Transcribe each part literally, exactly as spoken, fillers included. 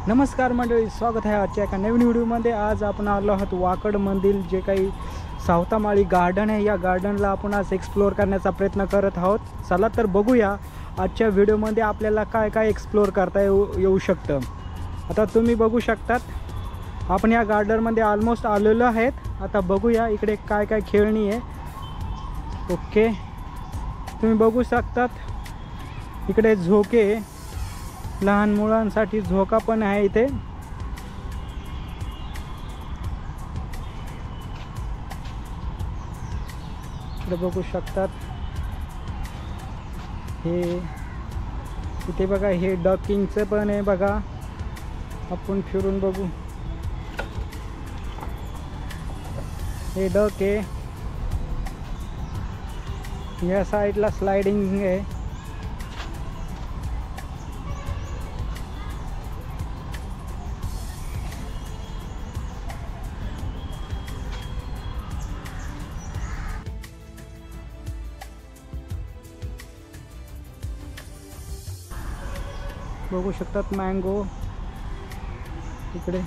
नमस्कार मंडळी, स्वागत आहे आजच्या एका नवीन व्हिडिओमध्ये। आज आपण आलो आहोत वाकडमधील जे काही सावतामाळी गार्डन आहे, या गार्डनला आपण आज एक्सप्लोअर करण्याचा प्रयत्न करत आहोत। चला तर बघूया आजच्या व्हिडिओमध्ये आपल्याला काय काय एक्सप्लोअर करता येऊ येऊ शकतं। आता तुम्ही बघू शकतात, आपण या गार्डनमध्ये ऑलमोस्ट आलेलो आहेत। आता बघूया इकडे काय काय खेळणी आहे। ओके, तुम्ही बघू शकतात इकडे झोके, लहान मुलांसाठी झोका पण आहे इथे। इकडे बघू शकतात, हे इथे बघा, हे डकिंगचं पण आहे बघा। आपण फिरून बघू, हे डक आहे। या साईडला स्लाइडिंग आहे। बघू शकतात मँगो इकडे।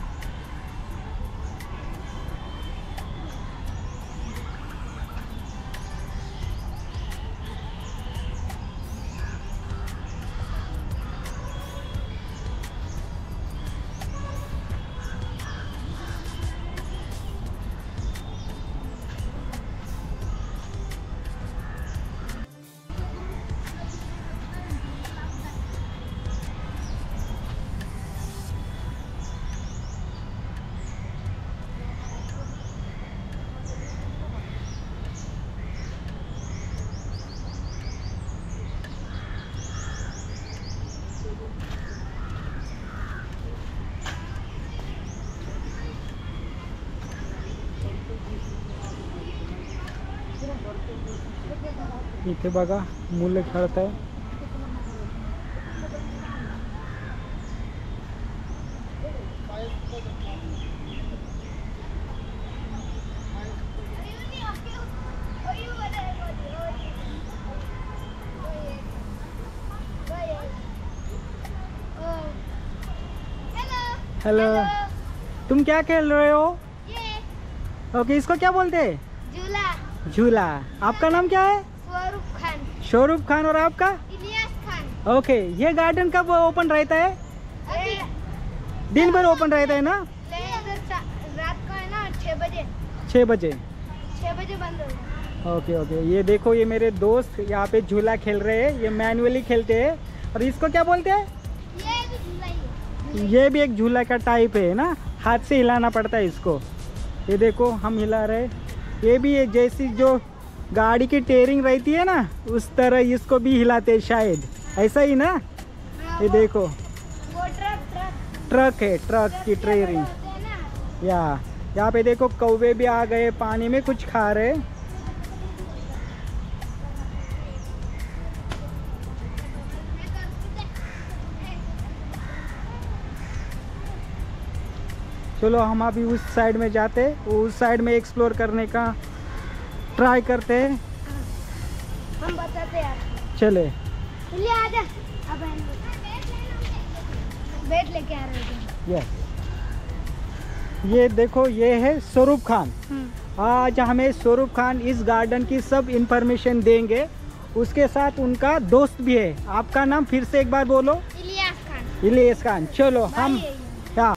इथे बघा मुलं खेळत आहे। हेलो, तुम क्या खेल रहे हो? ये। ओके, इसको क्या बोलते हैं? झूला। झूला। आपका नाम क्या है? स्वरूप खान। स्वरूप खान। और आपका? इलियास खान। ओके, ये गार्डन कब ओपन रहता है? दिन भर ओपन रहता है ना? रात को है ना, छः बजे। छः बजे छः बजे बंद होता है। ओके ओके, ये देखो, ये मेरे दोस्त यहाँ पे झूला खेल रहे हैं। ये मैनुअली खेलते हैं। और इसको क्या बोलते हैं? ये भी झूला ही है। ये भी एक झूला का टाइप है ना, हाथ से हिलाना पड़ता है इसको। ये देखो हम हिला रहे। ये भी है, जैसी जो गाड़ी की टेयरिंग रहती है ना, उस तरह इसको भी हिलाते हैं शायद, ऐसा ही ना। ये देखो, वो ट्रक ट्रक ट्रक है, ट्रक की टेयरिंग। या यहाँ पे देखो कौवे भी आ गए, पानी में कुछ खा रहे। चलो हम अभी उस साइड में जाते, उस साइड में एक्सप्लोर करने का ट्राई करते हैं। हम बताते हैं आपको। चले, आजा। अब बैठ लेके आ रहे हैं। यस, ये देखो, ये है स्वरूप खान। आज हमें स्वरूप खान इस गार्डन की सब इंफॉर्मेशन देंगे। उसके साथ उनका दोस्त भी है। आपका नाम फिर से एक बार बोलो। इलियास खान। इलियास खान। चलो हम क्या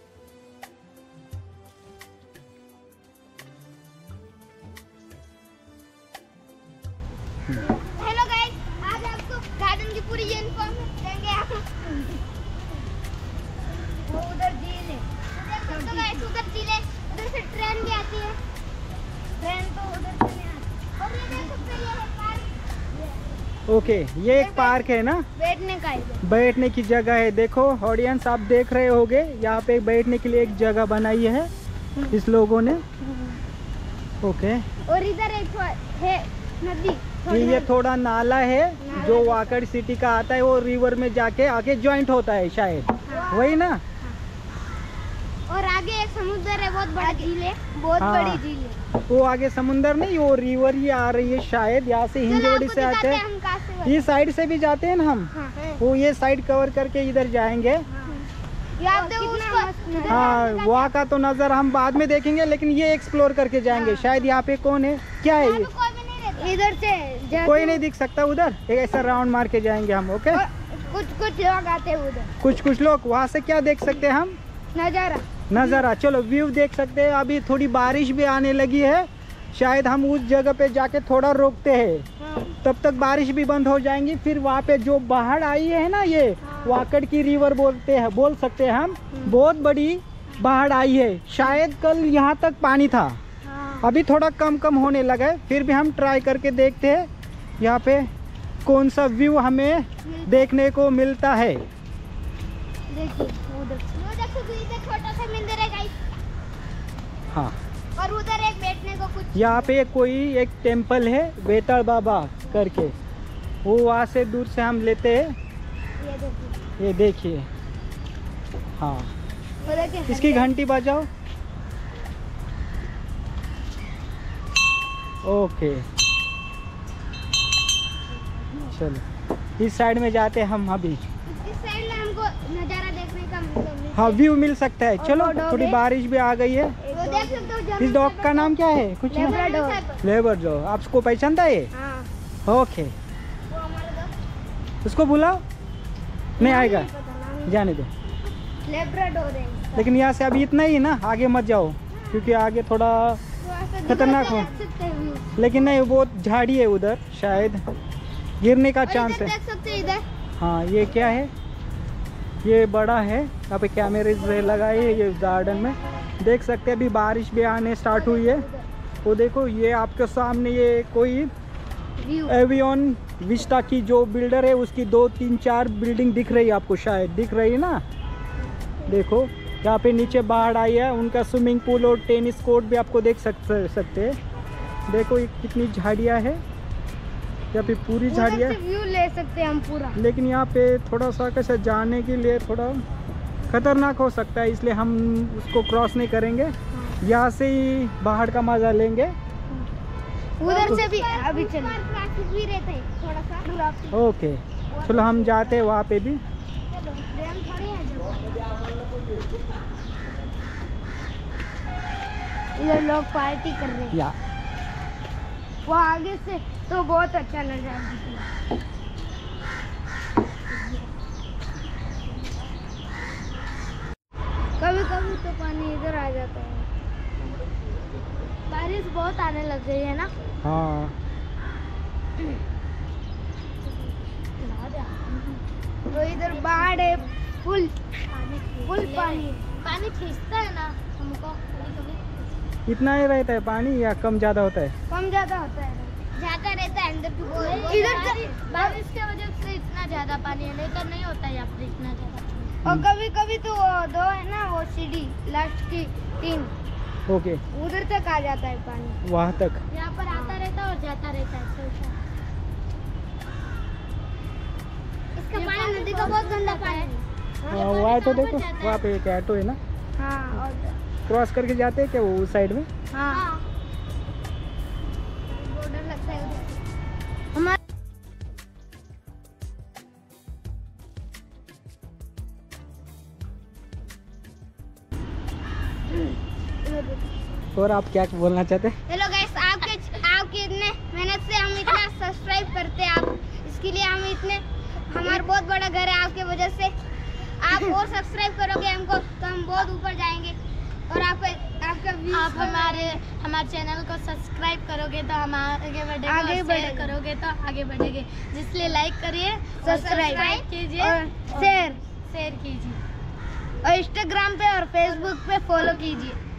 हेलो गाइस, आज आपको गार्डन की पूरी इन्फॉर्मेशन देंगे। आप वो उधर झील है, तो गाइस उधर झील है, उधर से ट्रेन भी आती है। ट्रेन तो उधर से नहीं आती। और ये देख सकते हैं, ये है पार्क। ओके, ये एक पार्क है ना, बैठने का है, बैठने की जगह है। देखो ऑडियंस, आप देख रहे होगे, यहाँ पे बैठने के लिए एक जगह बनाई है इस लोगों ने। ओके, और इधर एक है नदी। ये थोड़ा नाला है जो वाकड़ सिटी का आता है, वो रिवर में जाके आके ज्वाइंट होता है शायद। हाँ। वही ना। और आगे एक समुद्र है, बहुत बड़ा झील है, बहुत हाँ। बड़ी झील है। वो आगे समुंदर नहीं, वो रिवर ही आ रही है शायद। यहाँ से हिंजवड़ी से आते हैं, ये साइड से भी जाते हैं ना हम। हाँ। वो ये साइड कवर करके इधर जाएंगे। हाँ। आप देखो उसको। हाँ, वहाँ का तो नज़र हम बाद में देखेंगे, लेकिन ये एक्सप्लोर करके जाएंगे। शायद यहाँ पे कौन है, क्या है ये? कोई भी नहीं रहता। इधर से कोई नहीं दिख सकता उधर। एक ऐसा राउंड मार के जाएंगे हम। ओके, कुछ कुछ लोग आते हैं उधर। कुछ कुछ लोग वहाँ से क्या देख सकते हैं हम? नजारा नज़ारा। चलो व्यू देख सकते हैं। अभी थोड़ी बारिश भी आने लगी है, शायद हम उस जगह पे जाके थोड़ा रोकते हैं। हाँ। तब तक बारिश भी बंद हो जाएंगी। फिर वहाँ पे जो बाढ़ आई है ना, ये हाँ। वाकड़ की रिवर बोलते हैं, बोल सकते हैं हम। बहुत बड़ी बाढ़ आई है, शायद कल यहाँ तक पानी था। हाँ। अभी थोड़ा कम कम होने लगा है। फिर भी हम ट्राई करके देखते हैं यहाँ पे कौन सा व्यू हमें देखने को मिलता है। देखिए उधर वो देखो, इधर छोटा सा मंदिर है गाइस। हाँ, और उधर एक बैठने को कुछ। यहाँ पे कोई एक टेम्पल है, बेताल बाबा करके, वो वहाँ से दूर से हम लेते हैं। ये देखिए, ये देखिए। हाँ, वो देखिए इसकी घंटी बजाओ। ओके, चलो इस साइड में जाते हैं हम अभी। इस साइड में हमको नजारा देखने का मिल। हाँ, व्यू मिल सकता है। चलो, और वो dog थोड़ी है। बारिश भी आ गई है। वो देख सकते हो जमीन इस डॉग का नाम क्या है? कुछ लेब्राडोर। लेबर जो आपको पहचानता है ये? हाँ, ओके, वो हमारा दोस्त। उसको बुलाओ। नहीं आएगा, नहीं पता नाम। जाने दो। लेब्राडोर है इसका। लेकिन यहाँ से अभी इतना ही ना, आगे मत जाओ, क्योंकि आगे थोड़ा तो ऐसे खतरनाक दूर हो। से देख सकते हैं view। लेकिन नहीं, वो झाड़ी है उधर, शायद गिरने का और चांस इधर है। देख सकते हैं इधर। हाँ, ये क्या है? ये बड़ा है, यहाँ पे कैमरे लगाए हैं ये गार्डन में। देख सकते हैं अभी बारिश भी आने स्टार्ट हुई है। वो देखो, ये आपके सामने ये कोई व्यू। एवियन विस्टा की जो बिल्डर है, उसकी दो तीन चार बिल्डिंग दिख रही है आपको, शायद दिख रही है ना। देखो, यहाँ पे नीचे बाढ़ आई है। उनका स्विमिंग पूल और टेनिस कोर्ट भी आपको देख सक सकते हैं। देखो ये कितनी झाड़ियाँ है, यहाँ पे पूरी झाड़ियाँ। व्यू ले सकते हैं हम पूरा। लेकिन यहाँ पे थोड़ा सा कैसे जाने के लिए थोड़ा खतरनाक हो सकता है, इसलिए हम उसको क्रॉस नहीं करेंगे। यहाँ से ही बाहर का मजा लेंगे। उधर से भी अभी चलो भी रहते हैं थोड़ा सा। ओके, चलो हम जाते हैं वहाँ पे भी। इधर लोग पार्टी कर रहे हैं। या वो आगे से तो बहुत अच्छा नजारा दिख रहा है। कभी कभी तो पानी इधर आ जाता है। बारिश बहुत आने लग गई है ना। हाँ, तो इधर बाढ़ है, फुल फुल पानी पानी खींचता है ना हमको कभी कभी। इतना ही रहता है पानी या कम ज़्यादा होता है? कम ज्यादा होता है, ज्यादा रहता है अंदर भी। इधर से बारिश की वजह से इतना ज्यादा पानी है, नहीं तो नहीं होता है यहाँ पर इतना ज्यादा। और कभी कभी तो वो दो है ना, वो सीढ़ी लास्ट की तीन, ओके, उधर तक आ जाता है पानी। वहाँ तक। यहाँ पर आता रहता है और जाता रहता है। इसका पानी नदी का बहुत गंदा पानी है। हाँ, वो ऑटो देखो, वहाँ पे एक ऑटो है ना, हाँ, और क्रॉस करके जाते हैं क्या वो उस साइड में? हाँ, बॉर्डर लगता है उधर हमारा। और आप क्या बोलना चाहते हैं? हेलो गाइस, आपके आपके इतने मेहनत से हम इतना सब्सक्राइब करते हैं, आप इसके लिए हम इतने, हमारा बहुत बड़ा घर है आपके वजह से। आप और सब्सक्राइब करोगे हमको तो हम बहुत ऊपर जाएंगे। और आपका आपका व्यूज, आप हमारे हमारे चैनल को सब्सक्राइब करोगे तो हम आगे बढ़ेंगे, आगे शेयर करोगे तो आगे बढ़ेंगे। जिसलिए लाइक करिए, सब्सक्राइब कीजिए और शेयर शेयर कीजिए, और इंस्टाग्राम पे और फेसबुक पे फॉलो कीजिए।